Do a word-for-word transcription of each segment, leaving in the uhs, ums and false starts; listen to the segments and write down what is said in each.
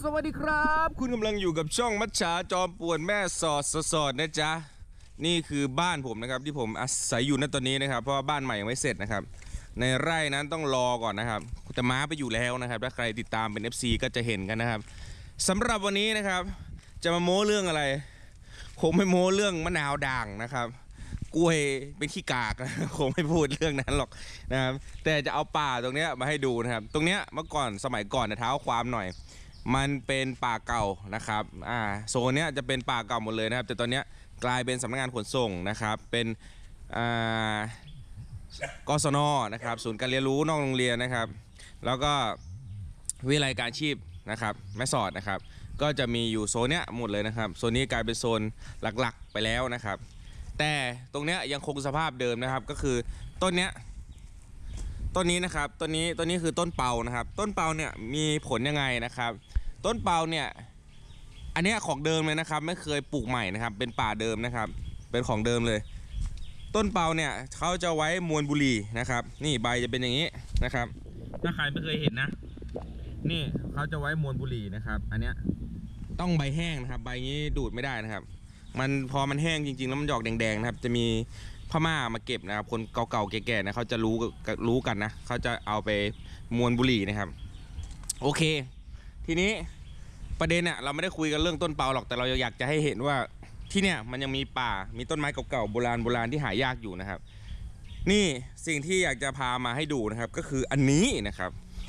สวัสดีครับคุณกำลังอยู่กับช่องมัจฉาจอมป่วนแม่สอดสอดนะจ๊ะนี่คือบ้านผมนะครับที่ผมอาศัยอยู่ณตอนนี้นะครับเพราะว่าบ้านใหม่ยังไม่เสร็จนะครับในไร่นั้นต้องรอก่อนนะครับแต่ม้าไปอยู่แล้วนะครับถ้าใครติดตามเป็น เอฟ ซี ก็จะเห็นกันนะครับสำหรับวันนี้นะครับจะมาโม้เรื่องอะไรคงไม่โม้เรื่องมะนาวด่างนะครับกล้วยเป็นขี้กากคงไม่พูดเรื่องนั้นหรอกนะครับแต่จะเอาป่าตรงนี้มาให้ดูนะครับตรงเนี้ยเมื่อก่อนสมัยก่อนนะเท้าความหน่อยมันเป็นป่าเก่านะครับอ่าโซนเนี้ยจะเป็นป่าเก่าหมดเลยนะครับแต่ตอนเนี้ยกลายเป็นสำนักงานขนส่งนะครับเป็นอ่ากศน.นะครับศูนย์การเรียนรู้นอกโรงเรียนนะครับแล้วก็วิทยาลัยการชีพนะครับแม่สอดนะครับก็จะมีอยู่โซนเนี้ยหมดเลยนะครับโซนนี้กลายเป็นโซนหลักๆไปแล้วนะครับแต่ตรงเนี้ยยังคงสภาพเดิมนะครับก็คือต้นเนี้ยต้นนี้นะครับต้นนี้ต้นนี้คือต้นเปานะครับต้นเปาเนี่ยมีผลยังไงนะครับต้นเปาเนี่ยอันนี้ของเดิมเลยนะครับไม่เคยปลูกใหม่นะครับเป็นป่าเดิมนะครับเป็นของเดิมเลยต้นเปาเนี่ยเขาจะไว้มวลบุหรี่นะครับนี่ใบจะเป็นอย่างนี้นะครับถ้าใครไม่เคยเห็นนะนี่เขาจะไว้มวลบุหรี่นะครับอันเนี้ยต้องใบแห้งนะครับใบนี้ดูดไม่ได้นะครับมันพอมันแห้งจริงๆแล้วมันหยอกแดงๆนะครับจะมีพม่ามาเก็บนะครับคนเก่าๆแก่ๆนะเขาจะรู้รู้กันนะเขาจะเอาไปมวลบุหรี่นะครับโอเคทีนี้ประเด็นเนี่ยเราไม่ได้คุยกันเรื่องต้นเปาหรอกแต่เราอยากจะให้เห็นว่าที่เนี่ยมันยังมีป่ามีต้นไม้เก่าๆโบราณโบราณที่หายากอยู่นะครับนี่สิ่งที่อยากจะพามาให้ดูนะครับก็คืออันนี้นะครับ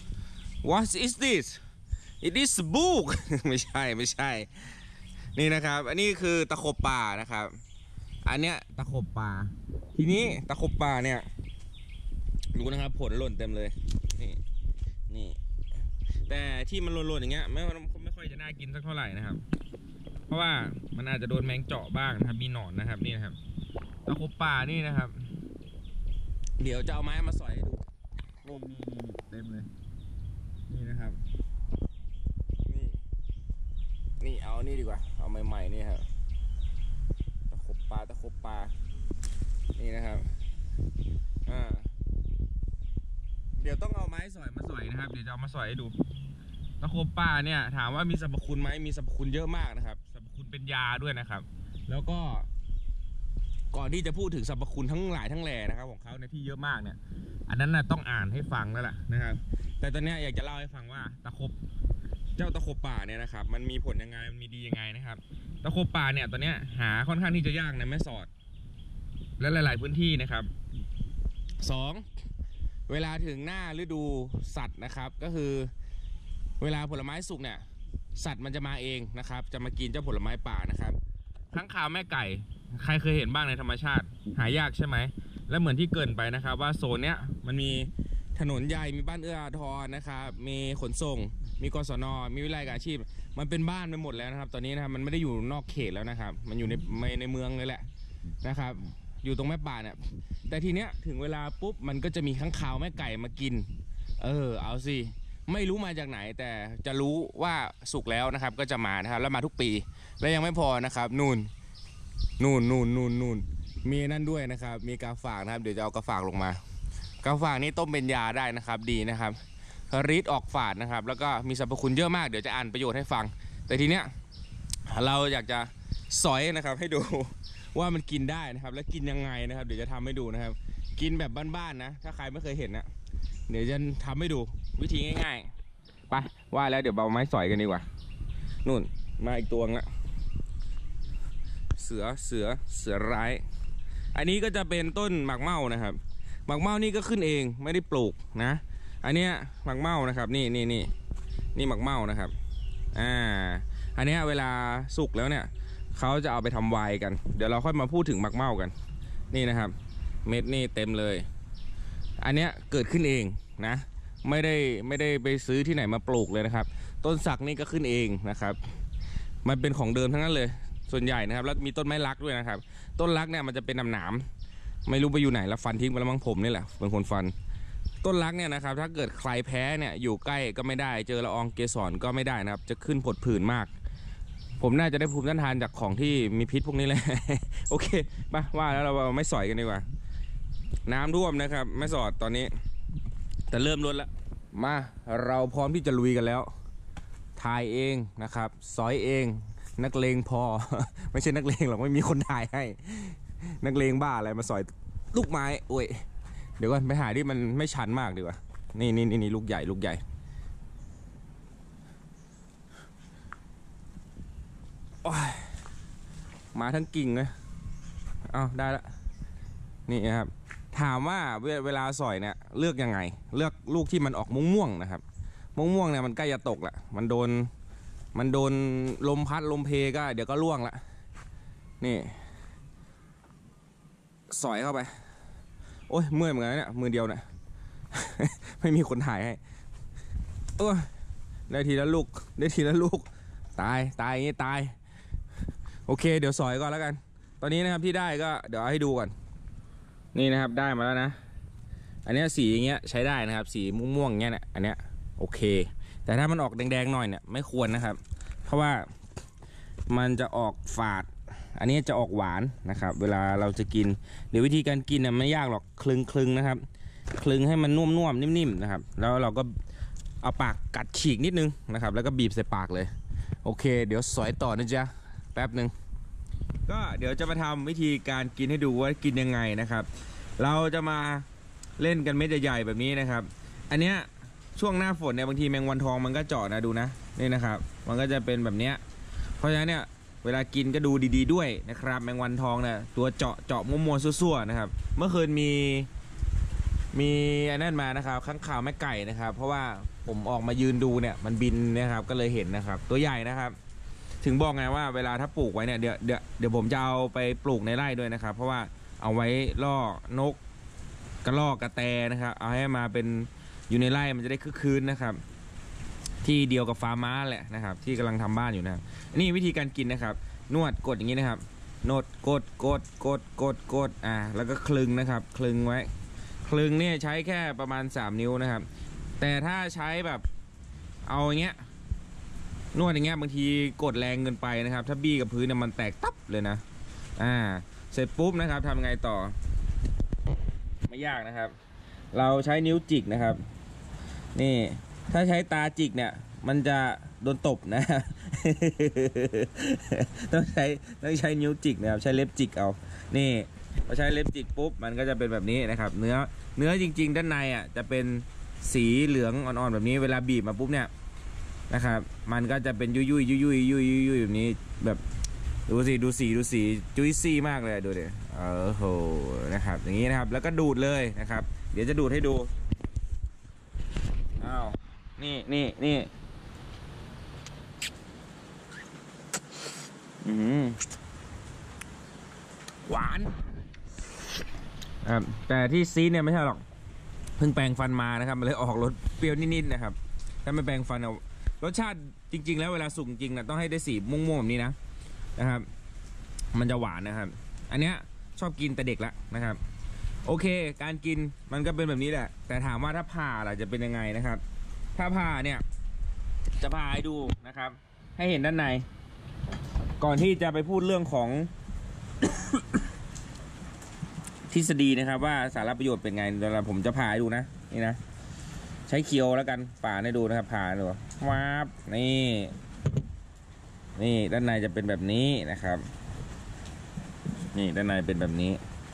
What is this It is a book ไม่ใช่ไม่ใช่นี่นะครับอันนี้คือตะขบป่านะครับอันเนี้ยตะขบป่าทีนี้ตะขบป่าเนี่ยรู้นะครับผลหล่นเต็มเลยนี่นี่แต่ที่มันหล่นๆอย่างเงี้ยไม่ไม่ค่อยจะน่ากินสักเท่าไหร่นะครับเพราะว่ามันอาจจะโดนแมงเจาะบ้างนะครับมีหนอนนะครับนี่นะครับตะขบป่านี่นะครับเดี๋ยวจะเอาไม้มาสอยให้ดูโอ้มีเต็มเลยนี่นะครับนี่นี่เอานี่ดีกว่าเอาใหม่ๆนี่ครับตะขบปลาตะขบปลานี่นะครับอ่าเดี๋ยวต้องเอาไม้สอยมาสอยนะครับเดี๋ยวจะเอามาสอยให้ดูตะขบปลาเนี่ยถามว่ามีสรรพคุณไหมมีสรรพคุณเยอะมากนะครับสรรพคุณเป็นยาด้วยนะครับแล้วก็ก่อนที่จะพูดถึงสรรพคุณทั้งหลายทั้งแหล่นะครับของเขาในที่เยอะมากเนี่ยอันนั้นนะต้องอ่านให้ฟังแล้วล่ะนะครับแต่ตอนนี้อยากจะเล่าให้ฟังว่าตะขบเจ้าตะขบป่าเนี่ยนะครับมันมีผลยังไงมันมีดียังไงนะครับตะขบป่าเนี่ยตอนนี้หาค่อนข้างที่จะยากในแม่สอดและหลายๆพื้นที่นะครับสองเวลาถึงหน้าฤดูสัตว์นะครับก็คือเวลาผลไม้สุกเนี่ยสัตว์มันจะมาเองนะครับจะมากินเจ้าผลไม้ป่านะครับค้างคาวแม่ไก่ใครเคยเห็นบ้างในธรรมชาติหายากใช่ไหมและเหมือนที่เกินไปนะครับว่าโซนเนี้ยมันมีถนนใหญ่มีบ้านเอื้ออาทรนะครับมีขนส่งมีกศน.มีวิทยาลัยอาชีพมันเป็นบ้านไปหมดแล้วนะครับตอนนี้นะครับมันไม่ได้อยู่นอกเขตแล้วนะครับมันอยู่ในในเมืองเลยแหละนะครับอยู่ตรงแม่ป่าเนี่ยแต่ทีเนี้ยถึงเวลาปุ๊บมันก็จะมีค้างคาวแม่ไก่มากินเออเอาสิไม่รู้มาจากไหนแต่จะรู้ว่าสุกแล้วนะครับก็จะมานะครับแล้วมาทุกปีและยังไม่พอนะครับนู่นนู่นนู่นนู่นนู่นมีนั่นด้วยนะครับมีกาฝากนะครับเดี๋ยวจะเอากาฝากลงมากาฝากนี้ต้มเป็นยาได้นะครับดีนะครับฤทธิ์ออกฝาดนะครับแล้วก็มีสรรพคุณเยอะมากเดี๋ยวจะอ่านประโยชน์ให้ฟังแต่ทีเนี้ยเราอยากจะสอยนะครับให้ดูว่ามันกินได้นะครับแล้วกินยังไงนะครับเดี๋ยวจะทำให้ดูนะครับกินแบบบ้านๆนะถ้าใครไม่เคยเห็นนะเดี๋ยวจะทำให้ดูวิธีง่ายๆไปว่าแล้วเดี๋ยวเอาไม้สอยกันดีกว่านู่นมาอีกตัวละเสือเสือเสือร้ายอันนี้ก็จะเป็นต้นหมากเม่านะครับหมากเม่านี่ก็ขึ้นเองไม่ได้ปลูกนะอันเนี้ยหมากเม่านะครับนี่นี่นี่นี่หมากเม่านะครับอ่าอันเนี้ยเวลาสุกแล้วเนี่ยเขาจะเอาไปทำไวน์กันเดี๋ยวเราค่อยมาพูดถึงหมากเม่ากันนี่นะครับเม็ดนี่เต็มเลยอันเนี้ยเกิดขึ้นเองนะไม่ได้ไม่ได้ไปซื้อที่ไหนมาปลูกเลยนะครับต้นสักนี่ก็ขึ้นเองนะครับมันเป็นของเดิมทั้งนั้นเลยส่วนใหญ่นะครับแล้วมีต้นไม้รักด้วยนะครับต้นรักเนี่ยมันจะเป็นหนามๆไม่รู้ไปอยู่ไหนแล้วฟันทิ้งไปแล้วมั้งผมนี่แหละเป็นคนฟันต้นรักเนี่ยนะครับถ้าเกิดใครแพ้เนี่ยอยู่ใกล้ก็ไม่ได้เจอละอองเกสรก็ไม่ได้นะครับจะขึ้นผดผื่นมากผมน่าจะได้ภูมิต้านทานจากของที่มีพิษพวกนี้เลย โอเคมาว่าแล้วเราไม่สอยกันดีกว่าน้ำท่วมนะครับไม่สอดตอนนี้แต่เริ่มลดแล้วมาเราพร้อมที่จะลุยกันแล้วถ่ายเองนะครับสอยเองนักเลงพอ ไม่ใช่นักเลงหรอกไม่มีคนถ่ายให้นักเลงบ้าอะไรมาสอยลูกไม้โอ้ยเดี๋ยวก่อนไปหาที่มันไม่ชันมากดีกว่านี่นี่นี่ลูกใหญ่ลูกใหญ่มาทั้งกิ่งเลยเอาได้ละนี่นะครับถามว่าเวลาสอยเนี่ยเลือกยังไงเลือกลูกที่มันออกม่วงๆนะครับม่วงๆเนี่ยมันใกล้จะตกละมันโดนมันโดนลมพัดลมเพก็เดี๋ยวก็ร่วงละนี่สอยเข้าไปโอ้ยเมื่อยเหมือนกันเนี่ยมือเดียวเนี่ย ไม่มีคนถ่ายให้โอ้ยได้ทีละลูกได้ทีละลูกตายตายอย่างนี้ตายโอเคเดี๋ยวสอยก่อนแล้วกันตอนนี้นะครับที่ได้ก็เดี๋ยวให้ดูก่อนนี่นะครับได้มาแล้วนะอันนี้สีอย่างเงี้ยใช้ได้นะครับสีม่วงๆอย่างเงี้ยเนี่ยอันเนี้ยโอเคแต่ถ้ามันออกแดงๆหน่อยเนี่ยไม่ควรนะครับเพราะว่ามันจะออกฝาดอันนี้จะออกหวานนะครับเวลาเราจะกินหรือวิธีการกินเนี่ยไม่ยากหรอกคลึงคลึงนะครับคลึงให้มันนุ่มๆนิ่มๆนะครับแล้วเราก็เอาปากกัดฉีกนิดนึงนะครับแล้วก็บีบใส่ปากเลยโอเคเดี๋ยวสอยต่อนะจ๊ะแป๊บหนึ่งก็เดี๋ยวจะมาทำวิธีการกินให้ดูว่ากินยังไงนะครับเราจะมาเล่นกันเม็ดใหญ่ๆแบบนี้นะครับอันเนี้ยช่วงหน้าฝนเนี่ยบางทีแมงวันทองมันก็เจาะนะดูนะนี่นะครับมันก็จะเป็นแบบเนี้ยเพราะฉะนั้นเนี่ยเวลากินก็ดูดีๆด้วยนะครับแมงวันทองเนี่ยตัวเจาะเจาะมัวๆซั่วๆนะครับเมื่อคืนมีมีอันนั้นมานะครับข้างข่าวแม่ไก่นะครับเพราะว่าผมออกมายืนดูเนี่ยมันบินนะครับก็เลยเห็นนะครับตัวใหญ่นะครับถึงบอกไงว่าเวลาถ้าปลูกไว้เนี่ยเดี๋ยวเดี๋ยวเดี๋ยวผมจะเอาไปปลูกในไร่ด้วยนะครับเพราะว่าเอาไว้ล่อนกกระรอกกระแตนะครับเอาให้มาเป็นอยู่ในไร่มันจะได้คึกคืนนะครับที่เดียวกับฟาร์มม้าแหละนะครับที่กำลังทำบ้านอยู่นะนี่วิธีการกินนะครับนวดกดอย่างนี้นะครับนวดกดกดกดกดกดอ่าแล้วก็คลึงนะครับคลึงไว้คลึงเนี่ยใช้แค่ประมาณสามนิ้วนะครับแต่ถ้าใช้แบบเอาอย่างเงี้ยนวดอย่างเงี้ยบางทีกดแรงเกินไปนะครับถ้าบี้กับพื้นเนี่ยมันแตกตับเลยนะอ่าเสร็จปุ๊บนะครับทำไงต่อไม่ยากนะครับเราใช้นิ้วจิกนะครับนี่ถ้าใช้ตาจิกเนี่ยมันจะโดนตบนะ ต้องใช้ต้องใช้นิ้วจิกนะครับใช้เล็บจิกเอานี่พอใช้เล็บจิกปุ๊บมันก็จะเป็นแบบนี้นะครับเนื้อเนื้อจริงๆด้านในอ่ะจะเป็นสีเหลืองอ่อนๆแบบนี้เวลาบีบมาปุ๊บเนี่ยนะครับมันก็จะเป็นยุ่ยยุ่ยยุ่ยยุ่ยยุ่ยยุ่ยแบบนี้แบบดูสิดูสีดูสีจุ้ยซี่มากเลยดูดิเออโหนะครับอย่างนี้นะครับแล้วก็ดูดเลยนะครับเดี๋ยวจะดูดให้ดูอ้าวนี่นี่นี่อืมหวานครับแต่ที่ซีเนี่ยไม่ใช่หรอกเพิ่งแปรงฟันมานะครับมันเลยออกรสเปรี้ยวนิดๆนะครับถ้าไม่แปรงฟันเอารสชาติจริงๆแล้วเวลาสุกจริงนะต้องให้ได้สีม่วงๆแบบนี้นะนะครับมันจะหวานนะครับอันเนี้ยชอบกินแต่เด็กละนะครับโอเคการกินมันก็เป็นแบบนี้แหละแต่ถามว่าถ้าผ่าล่ะจะเป็นยังไงนะครับถ้าผ่าเนี่ยจะผ่าให้ดูนะครับให้เห็นด้านในก่อนที่จะไปพูดเรื่องของ ทฤษฎีนะครับว่าสาระประโยชน์เป็นไงเดี๋ยวผมจะผ่าให้ดูนะนี่นะใช้เคียวแล้วกันผ่าให้ดูนะครับผ่าดูว้าบนี่นี่ด้านในจะเป็นแบบนี้นะครับนี่ด้านในเป็นแบบนี้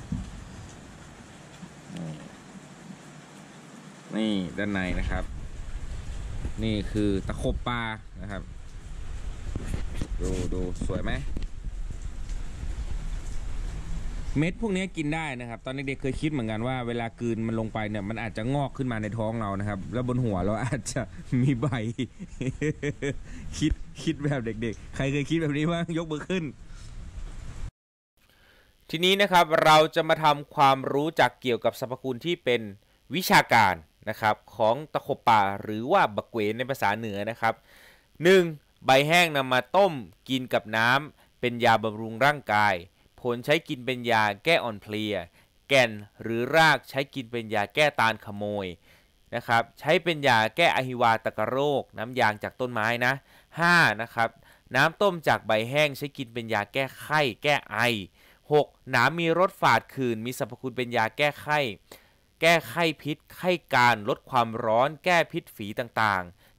นี่ด้านในนะครับนี่คือตะขบปลานะครับดูดูสวยไหมเม็ดพวกนี้กินได้นะครับตอนเด็กๆเคยคิดเหมือนกันว่าเวลากลืนมันลงไปเนี่ยมันอาจจะงอกขึ้นมาในท้องเรานะครับแล้วบนหัวเราอาจจะมีใบ คิดคิดแบบเด็กๆใครเคยคิดแบบนี้บ้างยกมือขึ้นทีนี้นะครับเราจะมาทำความรู้จักเกี่ยวกับสรรพคุณที่เป็นวิชาการนะครับของตะขบป่าหรือว่าบักเวนในภาษาเหนือนะครับ หนึ่ง. ใบแห้งนำมาต้มกินกับน้ำเป็นยาบำรุงร่างกายผลใช้กินเป็นยาแก้อ่อนเพลียแก่นหรือรากใช้กินเป็นยาแก้ตาลขโมยนะครับใช้เป็นยาแก้อหิวาตกโรคน้ำยางจากต้นไม้นะ ห้า. นะครับน้ำต้มจากใบแห้งใช้กินเป็นยาแก้ไข้แก้ไอ หก. หนามมีรสฝาดขื่นมีสรรพคุณเป็นยาแก้ไข้แก้ไข้พิษไข้การลดความร้อนแก้พิษฝีต่างๆ เจ็ด.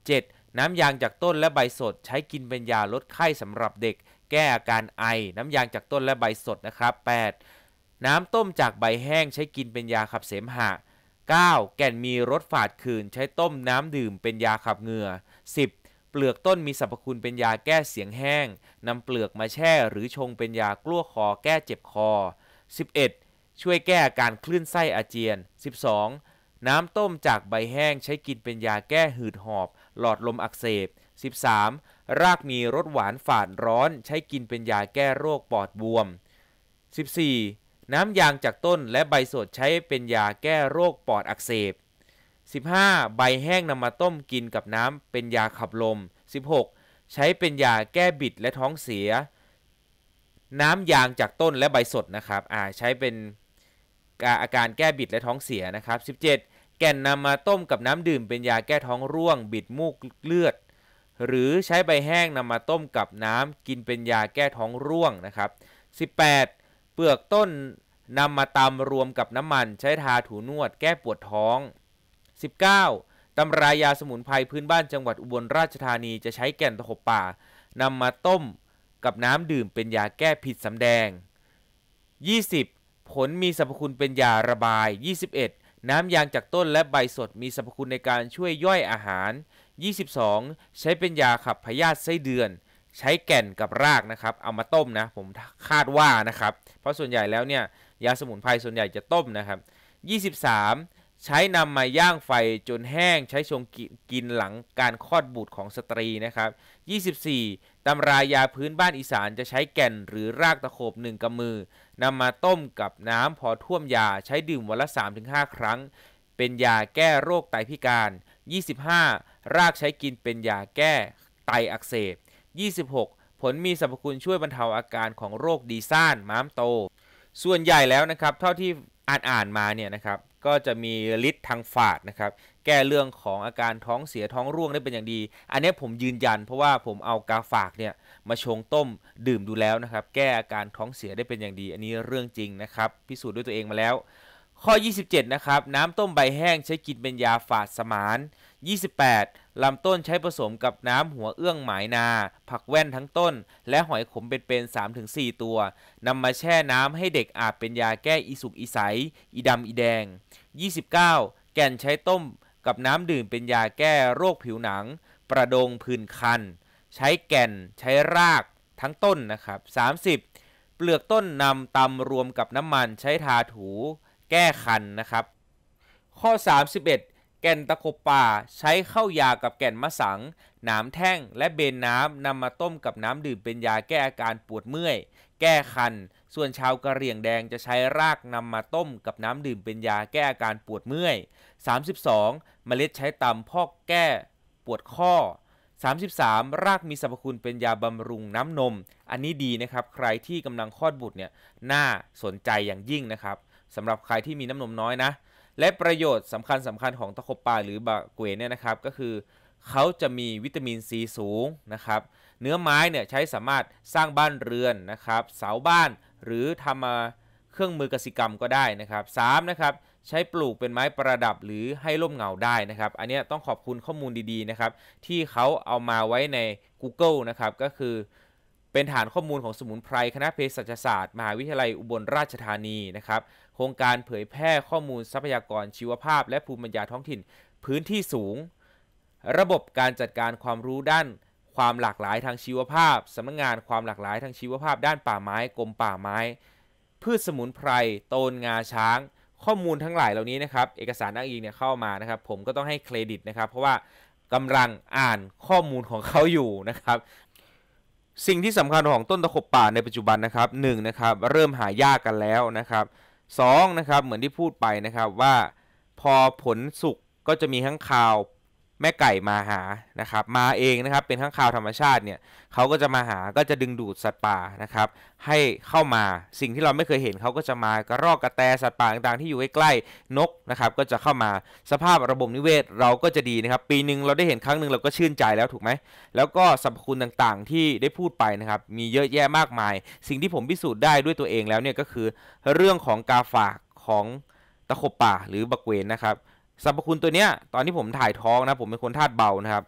น้ำยางจากต้นและใบสดใช้กินเป็นยาลดไข้สำหรับเด็กแก้อาการไอน้ำยางจากต้นและใบสดนะครับแปดน้ำต้มจากใบแห้งใช้กินเป็นยาขับเสมหะเก้าแก่นมีรสฝาดขื่นใช้ต้มน้ำดื่มเป็นยาขับเหงื่อสิบเปลือกต้นมีสรรพคุณเป็นยาแก้เสียงแห้งนำเปลือกมาแช่หรือชงเป็นยากลั้วคอแก้เจ็บคอสิบเอ็ดช่วยแก้อาการคลื่นไส้อาเจียนสิบสองน้ำต้มจากใบแห้งใช้กินเป็นยาแก้หืดหอบหลอดลมอักเสบสิบสามรากมีรสหวานฝาดร้อนใช้กินเป็นยาแก้โรคปอดบวมสิบสี่น้ำยางจากต้นและใบสดใช้เป็นยาแก้โรคปอดอักเสบสิบห้าใบแห้งนำมาต้มกินกับน้ำเป็นยาขับลมสิบหกใช้เป็นยาแก้บิดและท้องเสียน้ำยางจากต้นและใบสดนะครับอ่าใช้เป็นอาการแก้บิดและท้องเสียนะครับสิบเจ็ดแก่นนำมาต้มกับน้ำดื่มเป็นยาแก้ท้องร่วงบิดมูกเลือดหรือใช้ใบแห้งนำมาต้มกับน้ำกินเป็นยาแก้ท้องร่วงนะครับสิบแปดเปลือกต้นนำมาตำรวมกับน้ำมันใช้ทาถูนวดแก้ปวดท้องสิบเก้าตำรายาสมุนไพรพื้นบ้านจังหวัดอุบลราชธานีจะใช้แก่นตะขบป่านำมาต้มกับน้ำดื่มเป็นยาแก้ผิดสำแดงยี่สิบผลมีสรรพคุณเป็นยาระบายยี่สิบเอ็ดน้ำยางจากต้นและใบสดมีสรรพคุณในการช่วยย่อยอาหารยี่สิบสองใช้เป็นยาขับพยาธิไส้เดือนใช้แก่นกับรากนะครับเอามาต้มนะผมคาดว่านะครับเพราะส่วนใหญ่แล้วเนี่ยยาสมุนไพรส่วนใหญ่จะต้มนะครับยี่สิบสามใช้นำมาย่างไฟจนแห้งใช้ชงกินหลังการคลอดบุตรของสตรีนะครับยี่สิบสี่ตำรายาพื้นบ้านอีสานจะใช้แก่นหรือรากตะโขบหนึ่งกำมือนำมาต้มกับน้ำพอท่วมยาใช้ดื่มวันละ สามถึงห้า ครั้งเป็นยาแก้โรคไตพิการยี่สิบห้ารากใช้กินเป็นยาแก้ไตอักเสบยี่สิบหกผลมีสรรพคุณช่วยบรรเทาอาการของโรคดีซ่านม้ามโตส่วนใหญ่แล้วนะครับเท่าที่อ่านอ่านมาเนี่ยนะครับก็จะมีฤทธิ์ทางฝาดนะครับแก้เรื่องของอาการท้องเสียท้องร่วงได้เป็นอย่างดีอันนี้ผมยืนยันเพราะว่าผมเอากาฝากเนี่ยมาชงต้มดื่มดูแล้วนะครับแก้อาการท้องเสียได้เป็นอย่างดีอันนี้เรื่องจริงนะครับพิสูจน์ด้วยตัวเองมาแล้วข้อยี่สิบเจ็ดนะครับน้ำต้มใบแห้งใช้กินเป็นยาฝาดสมานยี่สิบแปดลำต้นใช้ผสมกับน้ำหัวเอื้องหมายนาผักแว่นทั้งต้นและหอยขมเป็น สามถึงสี่ ตัวนำมาแช่น้ำให้เด็กอาบเป็นยาแก้อีสุกอีใสอีดำอีแดงยี่สิบเก้าแก่นใช้ต้มกับน้ำดื่มเป็นยาแก้โรคผิวหนังประดงผื่นคันใช้แก่นใช้รากทั้งต้นนะครับสามสิบเปลือกต้นนำตำรวมกับน้ำมันใช้ทาถูแก้คันนะครับข้อสามสิบเอ็ดแก่นตะขบป่าใช้เข้ายากับแก่นมะสังหนามแท่งและเบนน้ำนำมาต้มกับน้ำดื่มเป็นยาแก้อาการปวดเมื่อยแก้คันส่วนชาวกะเหรี่ยงแดงจะใช้รากนำมาต้มกับน้ำดื่มเป็นยาแก้อาการปวดเมื่อยสามสิบสองเมล็ดใช้ตำพอกแก้ปวดข้อสามสิบสามรากมีสรรพคุณเป็นยาบำรุงน้ำนมอันนี้ดีนะครับใครที่กำลังคลอดบุตรเนี่ยน่าสนใจอย่างยิ่งนะครับสำหรับใครที่มีน้ำนมน้อยนะและประโยชน์สำคัญสำคัญของตะขบป่าหรือบะเกวเนี่ยนะครับก็คือเขาจะมีวิตามินซีสูงนะครับเนื้อไม้เนี่ยใช้สามารถสร้างบ้านเรือนนะครับเสาบ้านหรือทำมาเครื่องมือกสิกรรมก็ได้นะครับสามนะครับใช้ปลูกเป็นไม้ประดับหรือให้ร่มเงาได้นะครับอันนี้ต้องขอบคุณข้อมูลดีๆนะครับที่เขาเอามาไว้ใน Google นะครับก็คือเป็นฐานข้อมูลของสมุนไพรคณะเภสัชศาสตร์มหาวิทยาลัยอุบลราชธานีนะครับโครงการเผยแพร่ข้อมูลทรัพยากรชีวภาพและภูมิปัญญาท้องถิ่นพื้นที่สูงระบบการจัดการความรู้ด้านความหลากหลายทางชีวภาพสำนักงานความหลากหลายทางชีวภาพด้านป่าไม้กรมป่าไม้พืชสมุนไพรโตนงาช้างข้อมูลทั้งหลายเหล่านี้นะครับเอกสารอ้างอิงเนี่ยเข้ามานะครับผมก็ต้องให้เครดิตนะครับเพราะว่ากำลังอ่านข้อมูลของเขาอยู่นะครับสิ่งที่สำคัญของต้นตะขบป่าในปัจจุบันนะครับหนึ่งนะครับเริ่มหายากกันแล้วนะครับสองนะครับเหมือนที่พูดไปนะครับว่าพอผลสุกก็จะมีข้างคาวแม่ไก่มาหานะครับมาเองนะครับเป็นข้างคาวธรรมชาติเนี่ยเขาก็จะมาหาก็จะดึงดูดสัตว์ป่านะครับให้เข้ามาสิ่งที่เราไม่เคยเห็นเขาก็จะมากระรอกกระแตสัตว์ป่าต่างๆที่อยู่ใกล้ๆนกนะครับก็จะเข้ามาสภาพระบบนิเวศเราก็จะดีนะครับปีนึงเราได้เห็นครั้งนึงเราก็ชื่นใจแล้วถูกไหมแล้วก็สรรพคุณต่างๆที่ได้พูดไปนะครับมีเยอะแยะมากมายสิ่งที่ผมพิสูจน์ได้ด้วยตัวเองแล้วเนี่ยก็คือเรื่องของกาฝากของตะขบป่าหรือบะเกวนนะครับสรรพคุณตัวเนี้ยตอนที่ผมถ่ายท้องนะผมเป็นคนธาตุเบานะครับ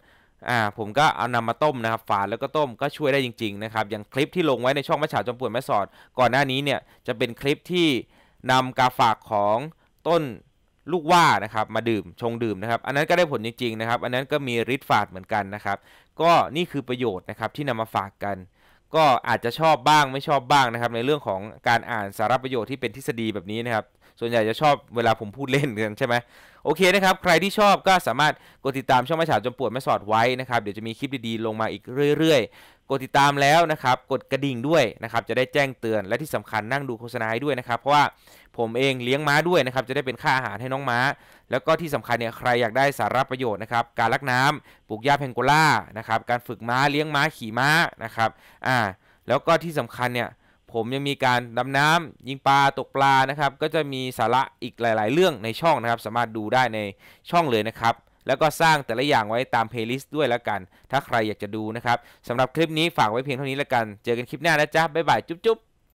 อ่าผมก็เอานำมาต้มนะครับฝานแล้วก็ต้มก็ช่วยได้จริงๆนะครับอย่างคลิปที่ลงไว้ในช่องมะฉาจอมป่วนแม่สอดก่อนหน้านี้เนี่ยจะเป็นคลิปที่นำกาฝากของต้นลูกว่านะครับมาดื่มชงดื่มนะครับอันนั้นก็ได้ผลจริงๆนะครับอันนั้นก็มีฤทธิ์ฝาดเหมือนกันนะครับก็นี่คือประโยชน์นะครับที่นำมาฝากกันก็อาจจะชอบบ้างไม่ชอบบ้างนะครับในเรื่องของการอ่านสาระประโยชน์ที่เป็นทฤษฎีแบบนี้นะครับส่วนใหญ่จะชอบเวลาผมพูดเล่นกันใช่ไหมโอเคนะครับใครที่ชอบก็สามารถกดติดตามช่องมะฉาจอมป่วนแม่สอดไว้นะครับเดี๋ยวจะมีคลิปดีๆลงมาอีกเรื่อยๆกดติดตามแล้วนะครับกดกระดิ่งด้วยนะครับจะได้แจ้งเตือนและที่สำคัญนั่งดูโฆษณาให้ด้วยนะครับเพราะว่าผมเองเลี้ยงม้าด้วยนะครับจะได้เป็นค่าอาหารให้น้องม้าแล้วก็ที่สำคัญเนี่ยใครอยากได้สาระประโยชน์นะครับการลักน้ำปลูกหญ้าแพงโกล่านะครับการฝึกม้าเลี้ยงม้าขี่ม้านะครับอ่าแล้วก็ที่สำคัญเนี่ยผมยังมีการดำน้ำยิงปลาตกปลานะครับก็จะมีสาระอีกหลายๆเรื่องในช่องนะครับสามารถดูได้ในช่องเลยนะครับแล้วก็สร้างแต่ละอย่างไว้ตามเพลย์ลิสต์ด้วยแล้วกันถ้าใครอยากจะดูนะครับสำหรับคลิปนี้ฝากไว้เพียงเท่านี้แล้วกันเจอกันคลิปหน้านะจ๊ะบ๊ายบายจุ๊บๆ